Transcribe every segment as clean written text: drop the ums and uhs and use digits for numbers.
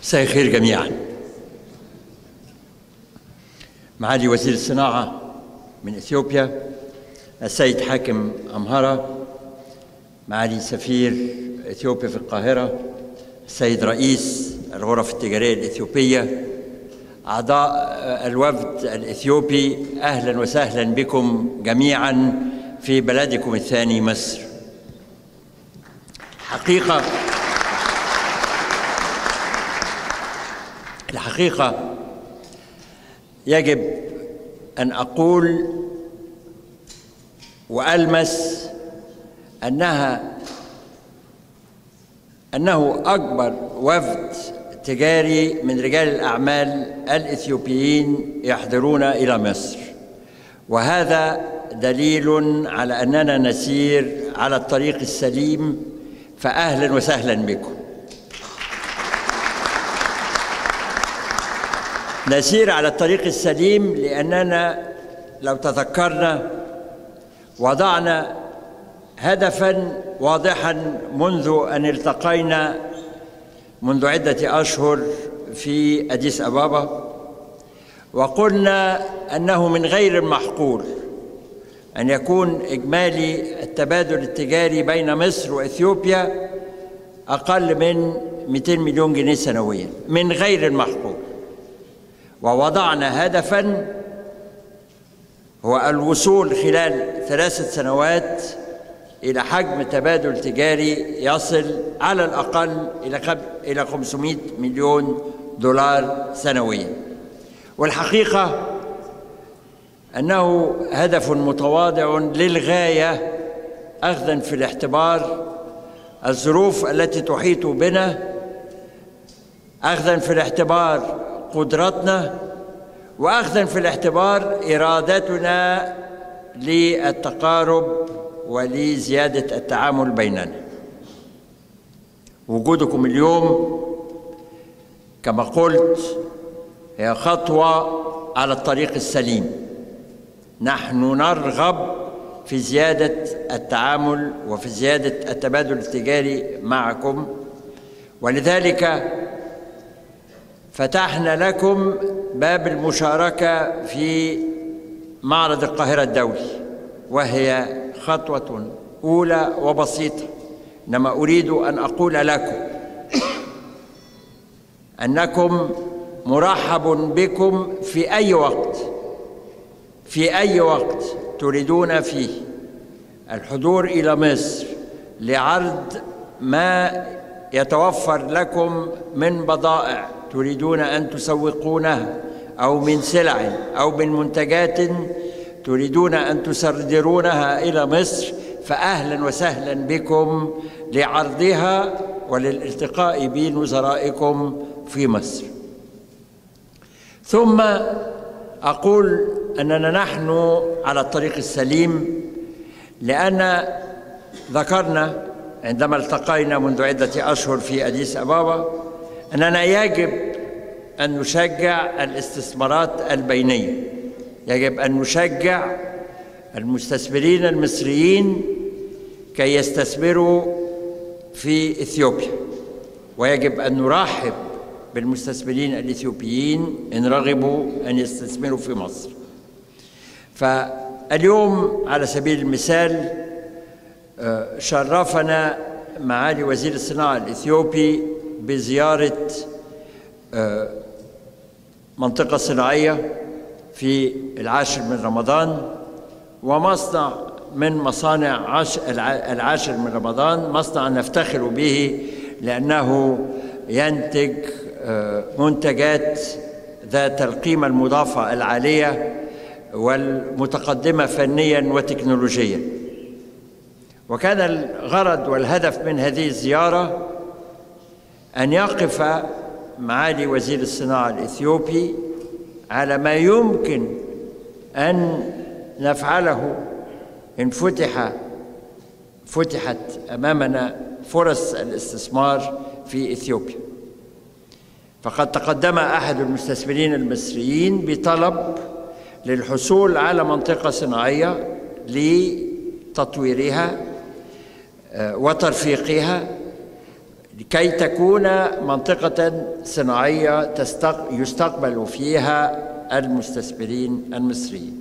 مساء الخير جميعا. معالي وزير الصناعة من إثيوبيا السيد حاكم أمهرة، معالي سفير إثيوبيا في القاهرة، السيد رئيس الغرف التجارية الإثيوبية، أعضاء الوفد الإثيوبي، أهلا وسهلا بكم جميعا في بلدكم الثاني مصر. الحقيقة يجب أن أقول وألمس أنه أكبر وفد تجاري من رجال الأعمال الإثيوبيين يحضرون إلى مصر، وهذا دليل على أننا نسير على الطريق السليم، فأهلا وسهلا بكم. نسير على الطريق السليم لأننا لو تذكرنا وضعنا هدفاً واضحاً منذ أن التقينا منذ عدة أشهر في أديس أبابا، وقلنا أنه من غير المحقول أن يكون إجمالي التبادل التجاري بين مصر وإثيوبيا أقل من 200 مليون جنيه سنوياً، من غير المحقول. ووضعنا هدفاً هو الوصول خلال 3 سنوات إلى حجم تبادل تجاري يصل على الأقل إلى 500 مليون دولار سنوياً. والحقيقة أنه هدف متواضع للغاية، أخذاً في الاعتبار الظروف التي تحيط بنا، أخذاً في الاعتبار قدرتنا، وأخذاً في الاعتبار إرادتنا للتقارب ولزيادة التعامل بيننا. وجودكم اليوم كما قلت هي خطوة على الطريق السليم. نحن نرغب في زيادة التعامل وفي زيادة التبادل التجاري معكم، ولذلك فتحنا لكم باب المشاركة في معرض القاهرة الدولي، وهي خطوة أولى وبسيطة، إنما أريد أن أقول لكم أنكم مرحب بكم في أي وقت تريدون فيه الحضور إلى مصر لعرض ما يتوفر لكم من بضائع تريدون أن تسوقونها، أو من سلع أو من منتجات تريدون أن تصدرونها إلى مصر، فأهلا وسهلا بكم لعرضها وللالتقاء بنظرائكم في مصر. ثم أقول أننا نحن على الطريق السليم لأن ذكرنا عندما التقينا منذ عدة أشهر في أديس أبابا أننا يجب أن نشجع الاستثمارات البينية، يجب أن نشجع المستثمرين المصريين كي يستثمروا في إثيوبيا، ويجب أن نرحب بالمستثمرين الإثيوبيين إن رغبوا أن يستثمروا في مصر. فاليوم على سبيل المثال شرفنا معالي وزير الصناعة الإثيوبي بزيارة منطقة صناعية في 10 من رمضان، ومصنع من مصانع 10 من رمضان، مصنع نفتخر به لأنه ينتج منتجات ذات القيمة المضافة العالية والمتقدمة فنياً وتكنولوجياً. وكان الغرض والهدف من هذه الزيارة أن يقف معالي وزير الصناعة الإثيوبي على ما يمكن أن نفعله إن فتحت أمامنا فرص الاستثمار في إثيوبيا. فقد تقدم أحد المستثمرين المصريين بطلب للحصول على منطقة صناعية لتطويرها وترفيقها لكي تكون منطقة صناعية يستقبل فيها المستثمرين المصريين.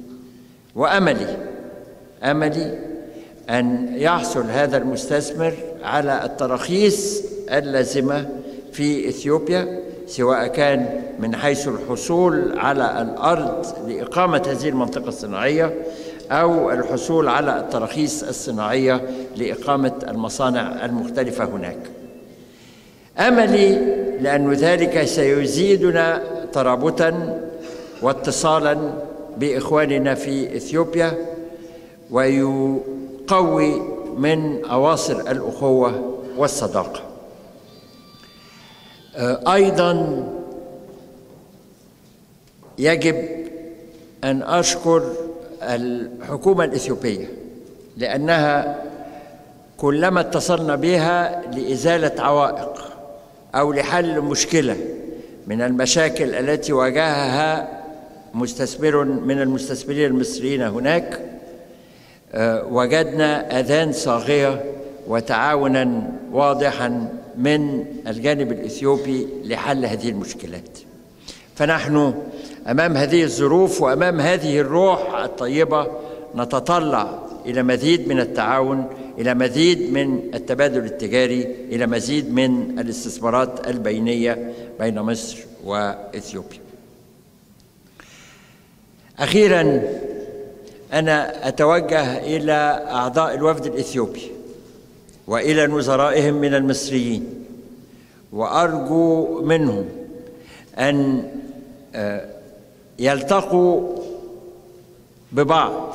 وأملي أن يحصل هذا المستثمر على التراخيص اللازمة في إثيوبيا، سواء كان من حيث الحصول على الأرض لإقامة هذه المنطقة الصناعية أو الحصول على التراخيص الصناعية لإقامة المصانع المختلفة هناك. أملي لأن ذلك سيزيدنا ترابطاً واتصالاً بإخواننا في إثيوبيا، ويقوي من أواصر الأخوة والصداقة. أيضاً يجب أن أشكر الحكومة الإثيوبية، لأنها كلما اتصلنا بها لإزالة عوائق أو لحل مشكلة من المشاكل التي واجهها مستثمر من المستثمرين المصريين هناك، وجدنا أذان صاغية وتعاونا واضحا من الجانب الإثيوبي لحل هذه المشكلات. فنحن أمام هذه الظروف وأمام هذه الروح الطيبة نتطلع إلى مزيد من التعاون، إلى مزيد من التبادل التجاري، إلى مزيد من الاستثمارات البينية بين مصر وإثيوبيا. أخيراً، أنا أتوجه إلى أعضاء الوفد الإثيوبي وإلى نظرائهم من المصريين، وأرجو منهم أن يلتقوا ببعض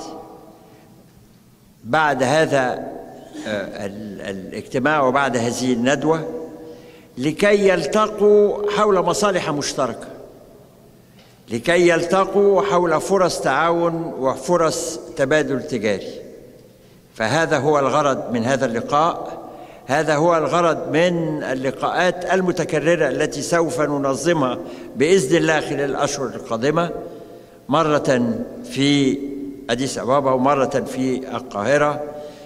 بعد هذا الاجتماع وبعد هذه الندوة، لكي يلتقوا حول مصالح مشتركة، لكي يلتقوا حول فرص تعاون وفرص تبادل تجاري. فهذا هو الغرض من هذا اللقاء، هذا هو الغرض من اللقاءات المتكررة التي سوف ننظمها بإذن الله خلال الأشهر القادمة، مرة في أديس أبابا ومرة في القاهرة.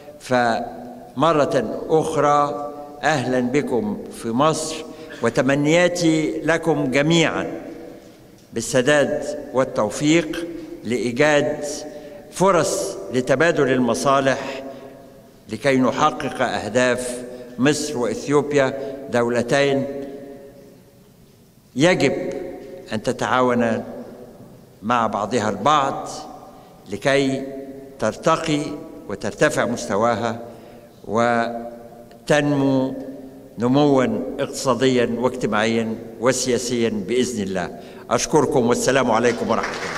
فمرة أخرى أهلا بكم في مصر، وتمنياتي لكم جميعا بالسداد والتوفيق لإيجاد فرص لتبادل المصالح لكي نحقق أهداف مصر وإثيوبيا، دولتين يجب أن تتعاون مع بعضها البعض لكي ترتقي وترتفع مستواها وتنمو نمواً اقتصادياً واجتماعياً وسياسياً بإذن الله. أشكركم والسلام عليكم ورحمة الله.